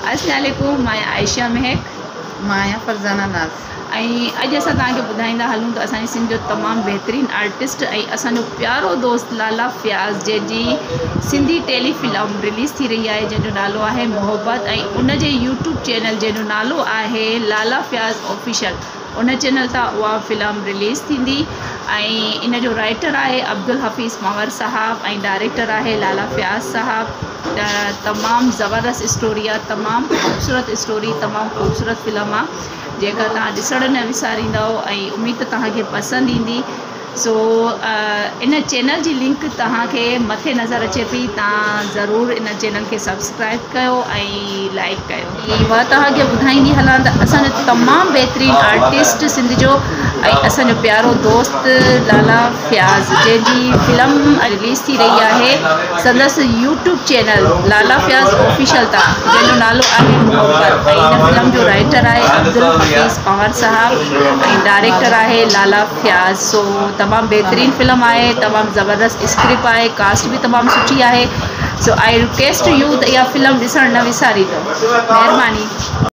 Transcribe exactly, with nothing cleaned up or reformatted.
अस्सलाम वालेकुम, मां आयशा महक, माया फरजाना नाज़। अज अस बुधाईंदा हलूँ तो असांजी सिंध जो तमाम बेहतरीन आर्टिस्ट असो प्यारो दोस्त लाला फयाज़ जैसी सिंधी टेली फिल्म रिलीज़ थी रही है जैसे नालो है मोहब्बत। उन जे यूट्यूब चैनल जो नालो है लाला फयाज़ ऑफिशियल। उन चैनल ता वह फिल्म रिलीज़ थी। इन जो राइटर है अब्दुल हफ़ीज़ मंवर साहब, डायरेक्टर है लाला फयाज़ साहब। तमाम ज़बरदस्त स्टोरी है, तमाम खूबसूरत स्टोरी, तमाम खूबसूरत फिल्म है जेका तुम ॾिसण न विसारींदो। उम्मीद तव्हांखे पसंद इंदी। सो इन चैनल की लिंक तव्हांखे मथे नज़र अचे पई, तुम ज़रूर इन चैनल के सब्सक्राइब कयो लाइक कयो। वह तव्हांखे ॿुधाईंदी हलां त असांजो तमाम बेहतरीन आर्टिस्ट सिंध जो असो प्यारो दोस्त लाला फयाज़ जैसी फिल्म रिलीज़ थी रही है संदस YouTube channel Lala Fayaz official ता जो नालो है मोहब्बत। इन फिल्म जो राइटर है अब्दुल हफ़ीज़ मंवर साहब, डायरेक्टर है लाला फयाज़। सो तमाम बेहतरीन फिल्म है, तमाम ज़बरदस्त स्क्रिप्ट है, कास्ट भी तमाम सुठी है। सो आई रिक्वेस्ट यू तो यह फिल्म ॾिसण न विसारींदो। मेहरबानी।